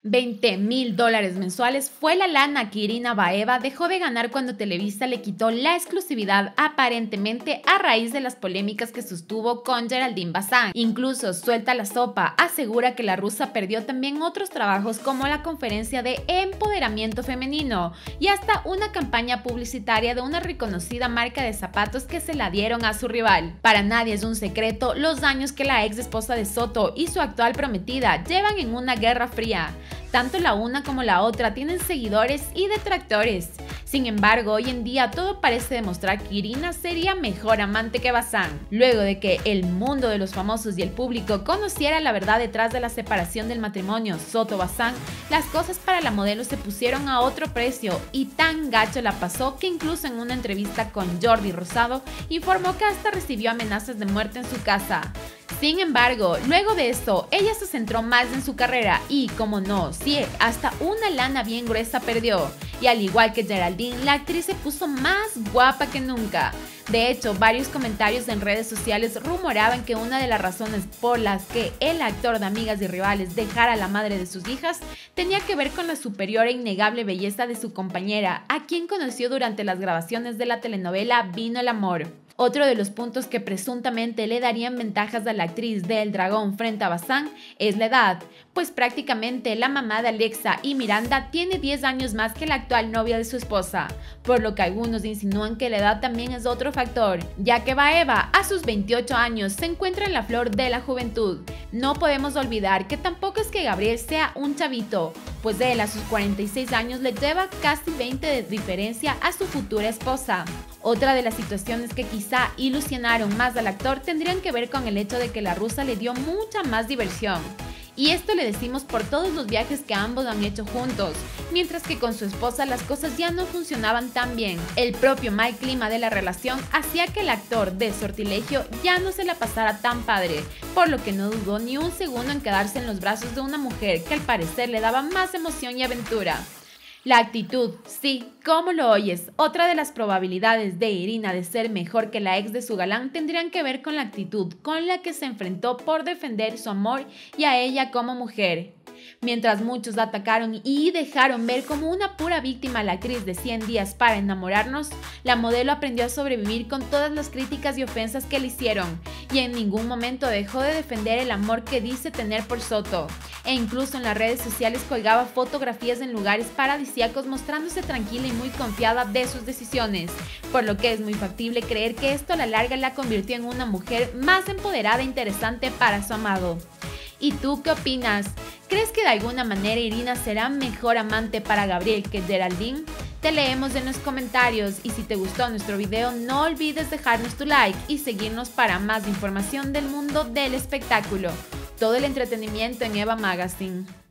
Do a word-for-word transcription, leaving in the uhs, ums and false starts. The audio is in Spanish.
veinte mil dólares mensuales fue la lana que Irina Baeva dejó de ganar cuando Televisa le quitó la exclusividad aparentemente a raíz de las polémicas que sostuvo con Geraldine Bazán. Incluso suelta la sopa, asegura que la rusa perdió también otros trabajos como la conferencia de empoderamiento femenino y hasta una campaña publicitaria de una reconocida marca de zapatos que se la dieron a su rival. Para nadie es un secreto los daños que la ex esposa de Soto y su actual prometida llevan en una guerra fría. Tanto la una como la otra tienen seguidores y detractores. Sin embargo, hoy en día todo parece demostrar que Irina sería mejor amante que Bazán. Luego de que el mundo de los famosos y el público conociera la verdad detrás de la separación del matrimonio Soto-Bazán, las cosas para la modelo se pusieron a otro precio y tan gacho la pasó que incluso en una entrevista con Jordi Rosado informó que hasta recibió amenazas de muerte en su casa. Sin embargo, luego de esto, ella se centró más en su carrera y, como no, sí, hasta una lana bien gruesa perdió. Y al igual que Geraldine, la actriz se puso más guapa que nunca. De hecho, varios comentarios en redes sociales rumoraban que una de las razones por las que el actor de Amigas y Rivales dejara a la madre de sus hijas tenía que ver con la superior e innegable belleza de su compañera, a quien conoció durante las grabaciones de la telenovela Vino el Amor. Otro de los puntos que presuntamente le darían ventajas a la actriz de El Dragón frente a Bazán es la edad, pues prácticamente la mamá de Alexa y Miranda tiene diez años más que la actual novia de su esposa, por lo que algunos insinúan que la edad también es otro factor, ya que Baeva a sus veintiocho años se encuentra en la flor de la juventud. No podemos olvidar que tampoco es que Gabriel sea un chavito, pues él a sus cuarenta y seis años le lleva casi veinte de diferencia a su futura esposa. Otra de las situaciones que quizá ilusionaron más al actor tendrían que ver con el hecho de que la rusa le dio mucha más diversión. Y esto le decimos por todos los viajes que ambos han hecho juntos, mientras que con su esposa las cosas ya no funcionaban tan bien. El propio mal clima de la relación hacía que el actor de Sortilegio ya no se la pasara tan padre, por lo que no dudó ni un segundo en quedarse en los brazos de una mujer que al parecer le daba más emoción y aventura. La actitud, sí, como lo oyes, otra de las probabilidades de Irina de ser mejor que la ex de su galán tendrían que ver con la actitud con la que se enfrentó por defender su amor y a ella como mujer. Mientras muchos la atacaron y dejaron ver como una pura víctima a la actriz de cien días para enamorarnos, la modelo aprendió a sobrevivir con todas las críticas y ofensas que le hicieron y en ningún momento dejó de defender el amor que dice tener por Soto. E incluso en las redes sociales colgaba fotografías en lugares paradisíacos mostrándose tranquila y muy confiada de sus decisiones, por lo que es muy factible creer que esto a la larga la convirtió en una mujer más empoderada e interesante para su amado. ¿Y tú qué opinas? ¿Crees que de alguna manera Irina será mejor amante para Gabriel que Geraldine? Te leemos en los comentarios y si te gustó nuestro video no olvides dejarnos tu like y seguirnos para más información del mundo del espectáculo. Todo el entretenimiento en Eva Magazine.